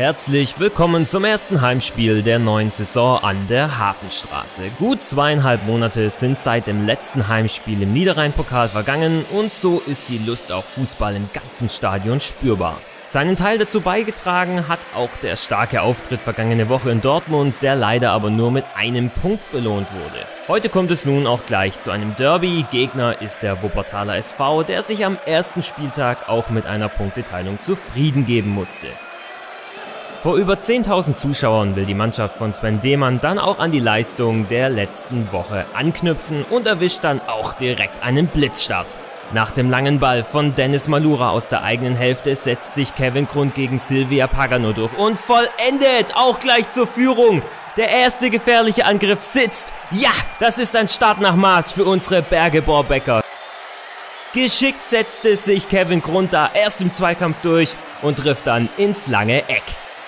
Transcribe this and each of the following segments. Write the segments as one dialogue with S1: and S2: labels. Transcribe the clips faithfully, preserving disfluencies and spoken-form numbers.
S1: Herzlich willkommen zum ersten Heimspiel der neuen Saison an der Hafenstraße. Gut zweieinhalb Monate sind seit dem letzten Heimspiel im Niederrhein-Pokal vergangen und so ist die Lust auf Fußball im ganzen Stadion spürbar. Seinen Teil dazu beigetragen hat auch der starke Auftritt vergangene Woche in Dortmund, der leider aber nur mit einem Punkt belohnt wurde. Heute kommt es nun auch gleich zu einem Derby. Gegner ist der Wuppertaler S V, der sich am ersten Spieltag auch mit einer Punkteteilung zufrieden geben musste. Vor über zehntausend Zuschauern will die Mannschaft von Sven Demann dann auch an die Leistung der letzten Woche anknüpfen und erwischt dann auch direkt einen Blitzstart. Nach dem langen Ball von Dennis Malura aus der eigenen Hälfte setzt sich Kevin Grund gegen Silvia Pagano durch und vollendet auch gleich zur Führung. Der erste gefährliche Angriff sitzt. Ja, das ist ein Start nach Maß für unsere Berge-Borbecker. Geschickt setzte sich Kevin Grund da erst im Zweikampf durch und trifft dann ins lange Eck.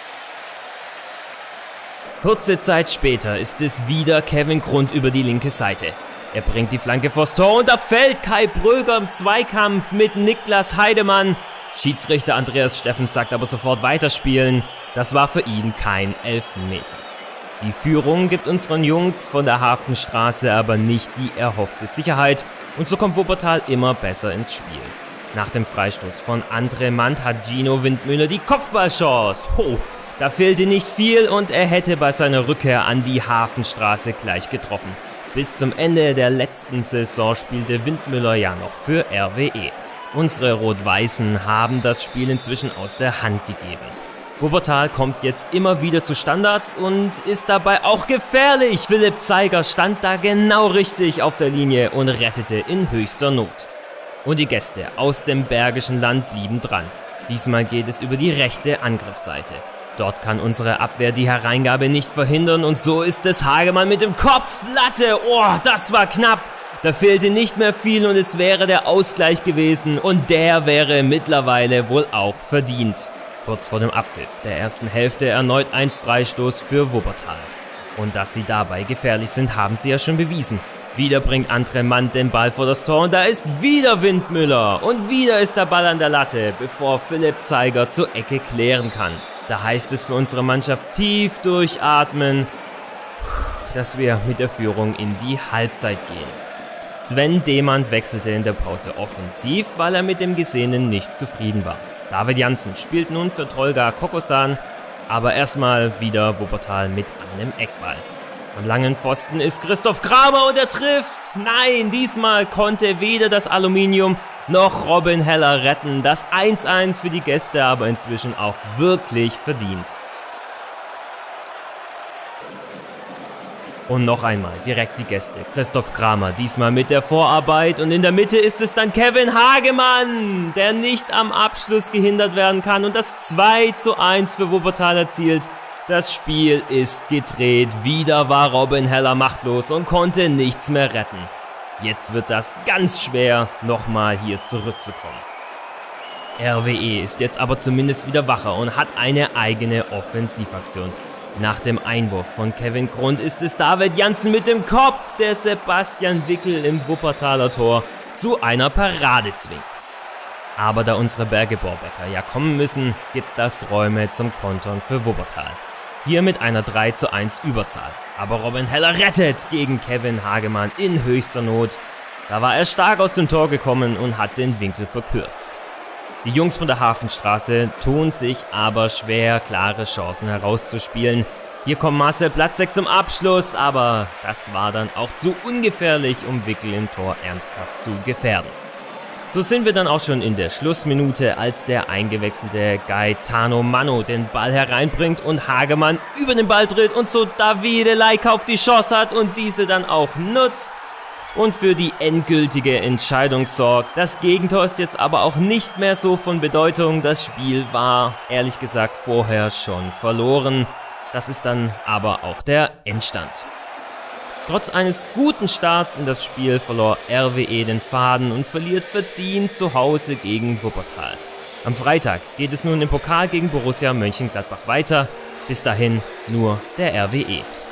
S1: Kurze Zeit später ist es wieder Kevin Grund über die linke Seite. Er bringt die Flanke vors Tor und da fällt Kai Bröger im Zweikampf mit Niklas Heidemann. Schiedsrichter Andreas Steffens sagt aber sofort weiterspielen. Das war für ihn kein Elfmeter. Die Führung gibt unseren Jungs von der Hafenstraße aber nicht die erhoffte Sicherheit und so kommt Wuppertal immer besser ins Spiel. Nach dem Freistoß von André Mand hat Gino Windmüller die Kopfballchance. Ho! Da fehlte nicht viel und er hätte bei seiner Rückkehr an die Hafenstraße gleich getroffen. Bis zum Ende der letzten Saison spielte Windmüller ja noch für R W E. Unsere Rot-Weißen haben das Spiel inzwischen aus der Hand gegeben. Wuppertal kommt jetzt immer wieder zu Standards und ist dabei auch gefährlich. Philipp Zeiger stand da genau richtig auf der Linie und rettete in höchster Not. Und die Gäste aus dem Bergischen Land blieben dran. Diesmal geht es über die rechte Angriffsseite. Dort kann unsere Abwehr die Hereingabe nicht verhindern und so ist es Hagemann mit dem Kopf. Latte, oh, das war knapp. Da fehlte nicht mehr viel und es wäre der Ausgleich gewesen und der wäre mittlerweile wohl auch verdient. Kurz vor dem Abpfiff der ersten Hälfte erneut ein Freistoß für Wuppertal. Und dass sie dabei gefährlich sind, haben sie ja schon bewiesen. Wieder bringt André Mand den Ball vor das Tor und da ist wieder Windmüller. Und wieder ist der Ball an der Latte, bevor Philipp Zeiger zur Ecke klären kann. Da heißt es für unsere Mannschaft tief durchatmen, dass wir mit der Führung in die Halbzeit gehen. Sven Demann wechselte in der Pause offensiv, weil er mit dem Gesehenen nicht zufrieden war. David Janssen spielt nun für Tolga Kokosan, aber erstmal wieder Wuppertal mit einem Eckball. Am langen Pfosten ist Christoph Kramer und er trifft. Nein, diesmal konnte weder das Aluminium noch Robin Heller retten. Das eins eins für die Gäste, aber inzwischen auch wirklich verdient. Und noch einmal direkt die Gäste. Christoph Kramer, diesmal mit der Vorarbeit. Und in der Mitte ist es dann Kevin Hagemann, der nicht am Abschluss gehindert werden kann und das zwei zu eins für Wuppertal erzielt. Das Spiel ist gedreht. Wieder war Robin Heller machtlos und konnte nichts mehr retten. Jetzt wird das ganz schwer, nochmal hier zurückzukommen. R W E ist jetzt aber zumindest wieder wacher und hat eine eigene Offensivaktion. Nach dem Einwurf von Kevin Grund ist es David Janssen mit dem Kopf, der Sebastian Wickel im Wuppertaler Tor zu einer Parade zwingt. Aber da unsere Berge-Borbecker ja kommen müssen, gibt das Räume zum Kontern für Wuppertal. Hier mit einer drei zu eins Überzahl. Aber Robin Heller rettet gegen Kevin Hagemann in höchster Not. Da war er stark aus dem Tor gekommen und hat den Winkel verkürzt. Die Jungs von der Hafenstraße tun sich aber schwer, klare Chancen herauszuspielen. Hier kommt Marcel Platzek zum Abschluss, aber das war dann auch zu ungefährlich, um Wickel im Tor ernsthaft zu gefährden. So sind wir dann auch schon in der Schlussminute, als der eingewechselte Gaetano Mano den Ball hereinbringt und Hagemann über den Ball tritt und so Davide Leikauf die Chance hat und diese dann auch nutzt und für die endgültige Entscheidung sorgt. Das Gegentor ist jetzt aber auch nicht mehr so von Bedeutung. Das Spiel war, ehrlich gesagt, vorher schon verloren. Das ist dann aber auch der Endstand. Trotz eines guten Starts in das Spiel verlor R W E den Faden und verliert verdient zu Hause gegen Wuppertal. Am Freitag geht es nun im Pokal gegen Borussia Mönchengladbach weiter. Bis dahin nur der R W E.